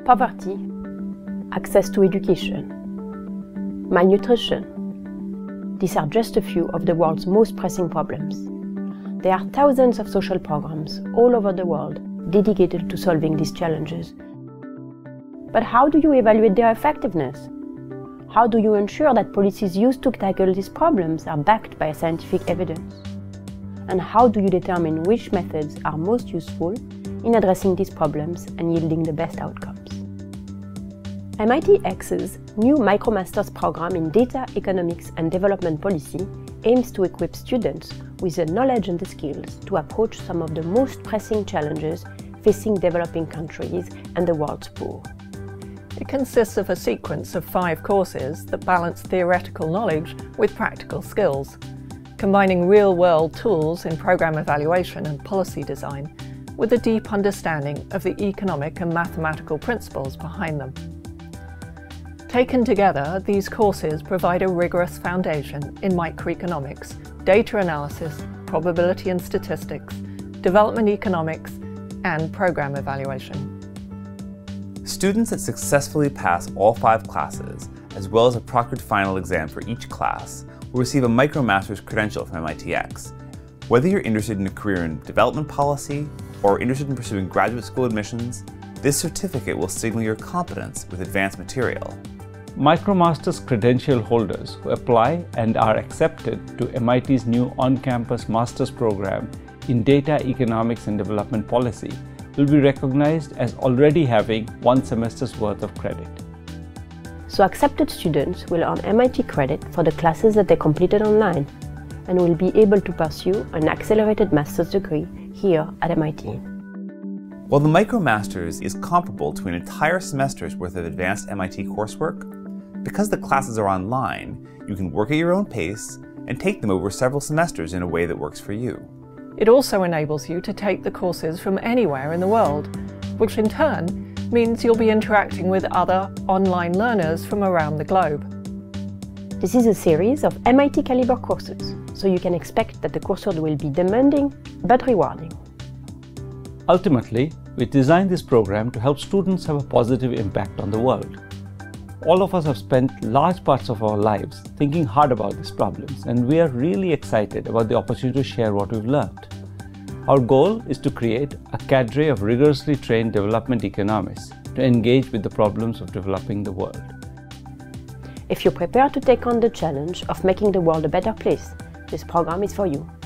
poverty, access to education, malnutrition. These are just a few of the world's most pressing problems. There are thousands of social programs all over the world dedicated to solving these challenges. But how do you evaluate their effectiveness? How do you ensure that policies used to tackle these problems are backed by scientific evidence? And how do you determine which methods are most useful in addressing these problems and yielding the best outcomes? MIT-X's new MicroMasters program in Data, Economics and Development Policy aims to equip students with the knowledge and the skills to approach some of the most pressing challenges facing developing countries and the world's poor. It consists of a sequence of 5 courses that balance theoretical knowledge with practical skills, combining real-world tools in program evaluation and policy design with a deep understanding of the economic and mathematical principles behind them. Taken together, these courses provide a rigorous foundation in microeconomics, data analysis, probability and statistics, development economics, and program evaluation. Students that successfully pass all 5 classes, as well as a proctored final exam for each class, will receive a MicroMasters credential from MIT-X. Whether you're interested in a career in development policy or interested in pursuing graduate school admissions, this certificate will signal your competence with advanced material. MicroMasters credential holders who apply and are accepted to MIT's new on-campus master's program in Data, Economics and Development Policy will be recognized as already having 1 semester's worth of credit. So accepted students will earn MIT credit for the classes that they completed online and will be able to pursue an accelerated master's degree here at MIT. While the MicroMasters is comparable to an entire semester's worth of advanced MIT coursework, because the classes are online, you can work at your own pace and take them over several semesters in a way that works for you. It also enables you to take the courses from anywhere in the world, which in turn means you'll be interacting with other online learners from around the globe. This is a series of MIT caliber courses, so you can expect that the coursework will be demanding but rewarding. Ultimately, we designed this program to help students have a positive impact on the world. All of us have spent large parts of our lives thinking hard about these problems, and we are really excited about the opportunity to share what we've learned. Our goal is to create a cadre of rigorously trained development economists to engage with the problems of developing the world. If you're prepared to take on the challenge of making the world a better place, this program is for you.